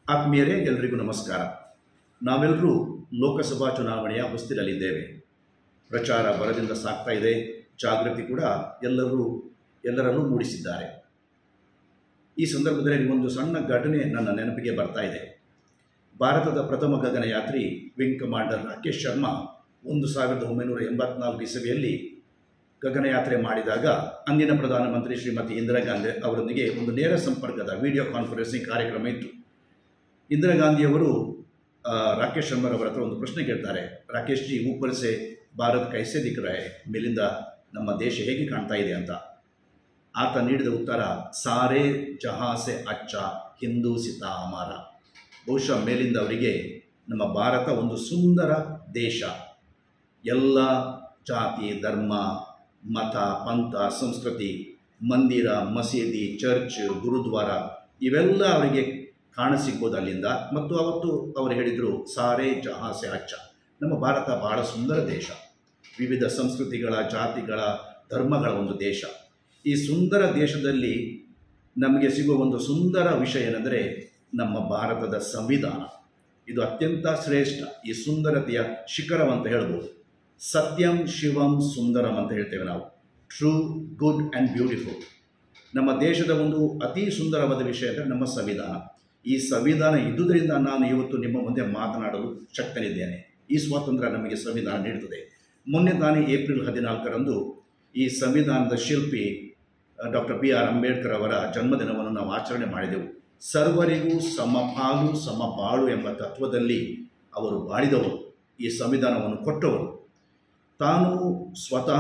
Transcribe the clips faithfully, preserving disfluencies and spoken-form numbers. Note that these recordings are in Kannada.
ಆತ್ಮೀಯರೇ, ಎಲ್ಲರಿಗೂ ನಮಸ್ಕಾರ. ನಾವೆಲ್ಲರೂ ಲೋಕಸಭಾ ಚುನಾವಣೆಯ ಹೊಸ್ತಿಲಲ್ಲಿದ್ದೇವೆ. ಪ್ರಚಾರ ಬರದಿಂದ ಸಾಗ್ತಾ ಇದೆ. ಜಾಗೃತಿ ಕೂಡ ಎಲ್ಲರೂ ಎಲ್ಲರಲ್ಲೂ ಮೂಡಿಸಿದ್ದಾರೆ. ಈ ಸಂದರ್ಭದಲ್ಲಿ ಒಂದು ಸಣ್ಣ ಘಟನೆ ನನ್ನ ನೆನಪಿಗೆ ಬರ್ತಾ ಇದೆ. ಭಾರತದ ಪ್ರಥಮ ಗಗನಯಾತ್ರಿ ವಿಂಗ್ ಕಮಾಂಡರ್ ರಾಕೇಶ್ ಶರ್ಮಾ ಒಂದು ಸಾವಿರದ ಒಂಬೈನೂರ ಎಂಬತ್ನಾಲ್ಕು ಇಸವಿಯಲ್ಲಿ ಗಗನಯಾತ್ರೆ ಮಾಡಿದಾಗ ಅಂದಿನ ಪ್ರಧಾನಮಂತ್ರಿ ಶ್ರೀಮತಿ ಇಂದಿರಾ ಗಾಂಧಿ ಅವರೊಂದಿಗೆ ಒಂದು ನೇರ ಸಂಪರ್ಕದ ವಿಡಿಯೋ ಕಾನ್ಫರೆನ್ಸಿಂಗ್ ಕಾರ್ಯಕ್ರಮ ಇತ್ತು. ಇಂದಿರಾ ಗಾಂಧಿಯವರು ರಾಕೇಶ್ ಶರ್ಮಾರವರ ಹತ್ರ ಒಂದು ಪ್ರಶ್ನೆ ಕೇಳ್ತಾರೆ. ರಾಕೇಶ್ ಜಿ, ऊपर से ಭಾರತ ಕೈಸೆ ದಿಖ ರहा है, ಮೇಲಿಂದ ನಮ್ಮ ದೇಶ ಹೇಗೆ ಕಾಣ್ತಾ ಇದೆ ಅಂತ. ಆತ ನೀಡಿದ ಉತ್ತರ, ಸಾರೇ ಜಹಾಂ ಸೆ ಅಚ್ಚಾ ಹಿಂದೂಸಿತಾ ಹಮಾರ. ಬಹುಶಃ ಮೇಲಿಂದ ಅವರಿಗೆ ನಮ್ಮ ಭಾರತ ಒಂದು ಸುಂದರ ದೇಶ, ಎಲ್ಲ ಜಾತಿ, ಧರ್ಮ, ಮತ, ಪಂಥ, ಸಂಸ್ಕೃತಿ, ಮಂದಿರ, ಮಸೀದಿ, ಚರ್ಚ್, ಗುರುದ್ವಾರ ಇವೆಲ್ಲ ಅವರಿಗೆ ಕಾಣಸಿಗ್ಬೋದು ಅಲ್ಲಿಂದ. ಮತ್ತು ಅವತ್ತು ಅವರು ಹೇಳಿದರು, ಸಾರೇ ಜಹಾಂ ಸೆ ಅಚ್ಚಾ, ನಮ್ಮ ಭಾರತ ಬಹಳ ಸುಂದರ ದೇಶ, ವಿವಿಧ ಸಂಸ್ಕೃತಿಗಳ, ಜಾತಿಗಳ, ಧರ್ಮಗಳ ಒಂದು ದೇಶ. ಈ ಸುಂದರ ದೇಶದಲ್ಲಿ ನಮಗೆ ಸಿಗುವ ಒಂದು ಸುಂದರ ವಿಷಯ ಏನೆಂದರೆ ನಮ್ಮ ಭಾರತದ ಸಂವಿಧಾನ. ಇದು ಅತ್ಯಂತ ಶ್ರೇಷ್ಠ, ಈ ಸುಂದರತೆಯ ಶಿಖರವಂತ ಹೇಳ್ಬೋದು. ಸತ್ಯಂ ಶಿವಂ ಸುಂದರಂ ಅಂತ ಹೇಳ್ತೇವೆ ನಾವು. True, good and beautiful. ನಮ್ಮ ದೇಶದ ಒಂದು ಅತಿ ಸುಂದರವಾದ ವಿಷಯ ಅಂದರೆ ನಮ್ಮ ಸಂವಿಧಾನ. ಈ ಸಂವಿಧಾನ ಇದ್ದುದರಿಂದ ನಾನು ಇವತ್ತು ನಿಮ್ಮ ಮುಂದೆ ಮಾತನಾಡಲು ಶಕ್ತನಿದ್ದೇನೆ. ಈ ಸ್ವಾತಂತ್ರ್ಯ ನಮಗೆ ಸಂವಿಧಾನ ನೀಡುತ್ತದೆ. ಮೊನ್ನೆ ತಾನೇ ಏಪ್ರಿಲ್ ಹದಿನಾಲ್ಕರಂದು ಈ ಸಂವಿಧಾನದ ಶಿಲ್ಪಿ ಡಾಕ್ಟರ್ ಬಿ ಆರ್ ಅಂಬೇಡ್ಕರ್ ಅವರ ಜನ್ಮದಿನವನ್ನು ನಾವು ಆಚರಣೆ ಮಾಡಿದೆವು. ಸರ್ವರಿಗೂ ಸಮಪಾಲು ಸಮಬಾಳು ಎಂಬ ತತ್ವದಲ್ಲಿ ಅವರು ಬಾಳಿದವರು, ಈ ಸಂವಿಧಾನವನ್ನು ಕೊಟ್ಟವರು. ತಾನು ಸ್ವತಃ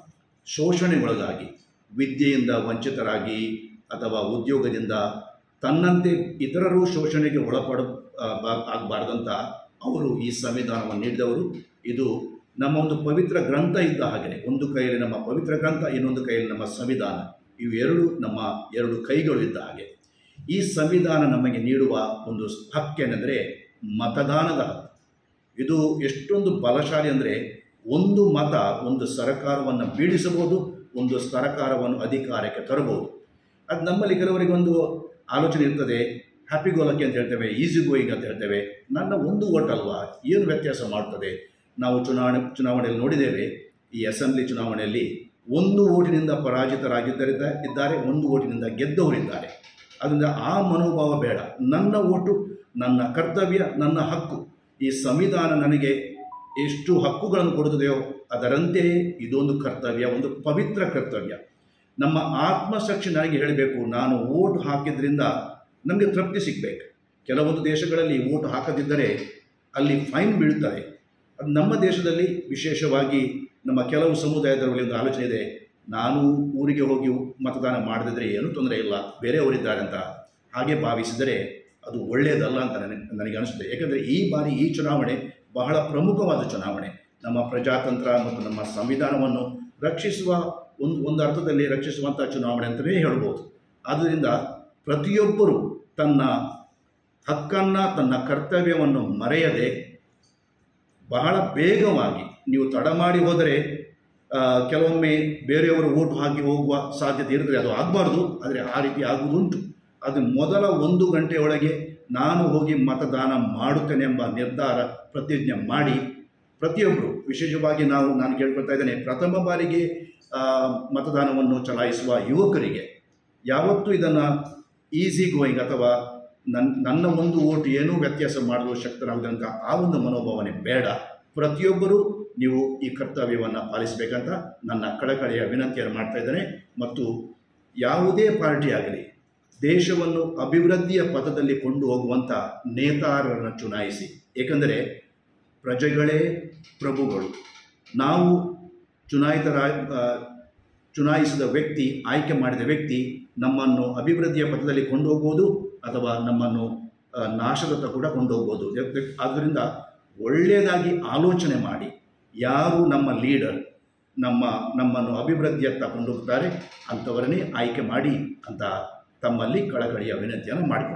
ಶೋಷಣೆಗೊಳಗಾಗಿ, ವಿದ್ಯೆಯಿಂದ ವಂಚಿತರಾಗಿ ಅಥವಾ ಉದ್ಯೋಗದಿಂದ ತನ್ನಂತೆ ಇತರರು ಶೋಷಣೆಗೆ ಒಳಪಡ ಆಗಬಾರ್ದಂತ ಅವರು ಈ ಸಂವಿಧಾನವನ್ನು ನೀಡಿದವರು. ಇದು ನಮ್ಮ ಒಂದು ಪವಿತ್ರ ಗ್ರಂಥ ಇದ್ದ ಹಾಗೆ, ಒಂದು ಕೈಯಲ್ಲಿ ನಮ್ಮ ಪವಿತ್ರ ಗ್ರಂಥ, ಇನ್ನೊಂದು ಕೈಯಲ್ಲಿ ನಮ್ಮ ಸಂವಿಧಾನ. ಇವು ಎರಡು ನಮ್ಮ ಎರಡು ಕೈಗಳು ಇದ್ದ ಹಾಗೆ. ಈ ಸಂವಿಧಾನ ನಮಗೆ ನೀಡುವ ಒಂದು ಹಕ್ಕೇನೆಂದರೆ ಮತದಾನದ ಹಕ್ಕು. ಇದು ಎಷ್ಟೊಂದು ಬಲಶಾಲಿ ಅಂದರೆ, ಒಂದು ಮತ ಒಂದು ಸರ್ಕಾರವನ್ನು ಬೀಳಿಸಬಹುದು, ಒಂದು ಸರ್ಕಾರವನ್ನು ಅಧಿಕಾರಕ್ಕೆ ತರಬಹುದು. ಅದು ನಮ್ಮಲ್ಲಿ ಕೆಲವರಿಗೊಂದು ಆಲೋಚನೆ ಇರ್ತದೆ, ಹ್ಯಾಪಿ ಗೋಲಕ್ಕೆ ಅಂತ ಹೇಳ್ತೇವೆ, ಈಸಿ ಗೋಯಿಂಗ್ ಅಂತ ಹೇಳ್ತೇವೆ. ನನ್ನ ಒಂದು ಓಟ್ ಅಲ್ವಾ, ಏನು ವ್ಯತ್ಯಾಸ ಮಾಡ್ತದೆ? ನಾವು ಚುನಾವಣೆ ಚುನಾವಣೆಯಲ್ಲಿ ನೋಡಿದ್ದೇವೆ, ಈ ಅಸೆಂಬ್ಲಿ ಚುನಾವಣೆಯಲ್ಲಿ ಒಂದು ಓಟಿನಿಂದ ಪರಾಜಿತರಾಗಿದ್ದರಿಂದ ಇದ್ದಾರೆ, ಒಂದು ಓಟಿನಿಂದ ಗೆದ್ದವರಿದ್ದಾರೆ. ಅದರಿಂದ ಆ ಮನೋಭಾವ ಬೇಡ. ನನ್ನ ಓಟು ನನ್ನ ಕರ್ತವ್ಯ, ನನ್ನ ಹಕ್ಕು. ಈ ಸಂವಿಧಾನ ನನಗೆ ಎಷ್ಟು ಹಕ್ಕುಗಳನ್ನು ಕೊಡುತ್ತದೆಯೋ ಅದರಂತೆಯೇ ಇದೊಂದು ಕರ್ತವ್ಯ, ಒಂದು ಪವಿತ್ರ ಕರ್ತವ್ಯ. ನಮ್ಮ ಆತ್ಮಸಾಕ್ಷಿ ನನಗೆ ಹೇಳಬೇಕು, ನಾನು ಓಟ್ ಹಾಕಿದ್ರಿಂದ ನಮಗೆ ತೃಪ್ತಿ ಸಿಗಬೇಕು. ಕೆಲವೊಂದು ದೇಶಗಳಲ್ಲಿ ಓಟ್ ಹಾಕದಿದ್ದರೆ ಅಲ್ಲಿ ಫೈನ್ ಬೀಳುತ್ತದೆ. ಅದು ನಮ್ಮ ದೇಶದಲ್ಲಿ ವಿಶೇಷವಾಗಿ ನಮ್ಮ ಕೆಲವು ಸಮುದಾಯದವರಲ್ಲಿ ಒಂದು ಆಲೋಚನೆ ಇದೆ, ನಾನು ಊರಿಗೆ ಹೋಗಿ ಮತದಾನ ಮಾಡದಿದ್ದರೆ ಏನೂ ತೊಂದರೆ ಇಲ್ಲ, ಬೇರೆಯವರಿದ್ದಾರೆ ಅಂತ ಹಾಗೆ ಭಾವಿಸಿದರೆ ಅದು ಒಳ್ಳೆಯದಲ್ಲ ಅಂತ ನನಗೆ ನನಗೆ ಅನಿಸುತ್ತೆ. ಏಕೆಂದರೆ ಈ ಬಾರಿ ಈ ಚುನಾವಣೆ ಬಹಳ ಪ್ರಮುಖವಾದ ಚುನಾವಣೆ. ನಮ್ಮ ಪ್ರಜಾತಂತ್ರ ಮತ್ತು ನಮ್ಮ ಸಂವಿಧಾನವನ್ನು ರಕ್ಷಿಸುವ ಒಂದು ಒಂದು ಅರ್ಥದಲ್ಲಿ ರಕ್ಷಿಸುವಂಥ ಚುನಾವಣೆ ಅಂತಲೇ ಹೇಳ್ಬೋದು. ಆದ್ದರಿಂದ ಪ್ರತಿಯೊಬ್ಬರೂ ತನ್ನ ಹಕ್ಕನ್ನು, ತನ್ನ ಕರ್ತವ್ಯವನ್ನು ಮರೆಯದೆ ಬಹಳ ಬೇಗವಾಗಿ, ನೀವು ತಡ ಮಾಡಿ ಹೋದರೆ ಕೆಲವೊಮ್ಮೆ ಬೇರೆಯವರು ಓಟು ಹಾಕಿ ಹೋಗುವ ಸಾಧ್ಯತೆ ಇರ್ತದೆ, ಅದು ಆಗಬಾರ್ದು. ಆದರೆ ಆ ರೀತಿ ಆಗುವುದುಂಟು. ಅದು ಮೊದಲ ಒಂದು ಗಂಟೆಯೊಳಗೆ ನಾನು ಹೋಗಿ ಮತದಾನ ಮಾಡುತ್ತೇನೆ ಎಂಬ ನಿರ್ಧಾರ, ಪ್ರತಿಜ್ಞೆ ಮಾಡಿ ಪ್ರತಿಯೊಬ್ಬರು, ವಿಶೇಷವಾಗಿ ನಾವು ನಾನು ಕೇಳ್ಕೊಳ್ತಾ ಇದ್ದೇನೆ, ಪ್ರಥಮ ಬಾರಿಗೆ ಮತದಾನವನ್ನು ಚಲಾಯಿಸುವ ಯುವಕರಿಗೆ ಯಾವತ್ತೂ ಇದನ್ನು ಈಸಿ ಗೋಯಿಂಗ್ ಅಥವಾ ನನ್ನ ನನ್ನ ಒಂದು ಓಟು ಏನೂ ವ್ಯತ್ಯಾಸ ಮಾಡಲು ಶಕ್ತರಾಗುವುದಂತ ಆ ಒಂದು ಮನೋಭಾವನೆ ಬೇಡ. ಪ್ರತಿಯೊಬ್ಬರೂ ನೀವು ಈ ಕರ್ತವ್ಯವನ್ನು ಪಾಲಿಸಬೇಕಂತ ನನ್ನ ಕಳಕಳಿಯ ವಿನಂತಿಯನ್ನು ಮಾಡ್ತಾ ಇದ್ದೇನೆ. ಮತ್ತು ಯಾವುದೇ ಪಾರ್ಟಿ ಆಗಲಿ, ದೇಶವನ್ನು ಅಭಿವೃದ್ಧಿಯ ಪಥದಲ್ಲಿ ಕೊಂಡು ಹೋಗುವಂಥ ನೇತಾರರನ್ನು ಚುನಾಯಿಸಿ. ಏಕೆಂದರೆ ಪ್ರಜೆಗಳೇ ಪ್ರಭುಗಳು. ನಾವು ಚುನಾಯಿತರ ಚುನಾಯಿಸಿದ ವ್ಯಕ್ತಿ, ಆಯ್ಕೆ ಮಾಡಿದ ವ್ಯಕ್ತಿ ನಮ್ಮನ್ನು ಅಭಿವೃದ್ಧಿಯ ಪಥದಲ್ಲಿ ಕೊಂಡೋಗ್ಬೋದು ಅಥವಾ ನಮ್ಮನ್ನು ನಾಶದತ್ತ ಕೂಡ ಕೊಂಡೋಗ್ಬೋದು. ಆದ್ದರಿಂದ ಒಳ್ಳೆಯದಾಗಿ ಆಲೋಚನೆ ಮಾಡಿ, ಯಾರು ನಮ್ಮ ಲೀಡರ್, ನಮ್ಮ ನಮ್ಮನ್ನು ಅಭಿವೃದ್ಧಿಯತ್ತ ಕೊಂಡೋಗ್ತಾರೆ ಅಂಥವರನ್ನೇ ಆಯ್ಕೆ ಮಾಡಿ ಅಂತ ತಮ್ಮಲ್ಲಿ ಕಳಕಳಿಯ ವಿನಂತಿಯನ್ನು ಮಾಡಿಕೊಳ್ಳಿ.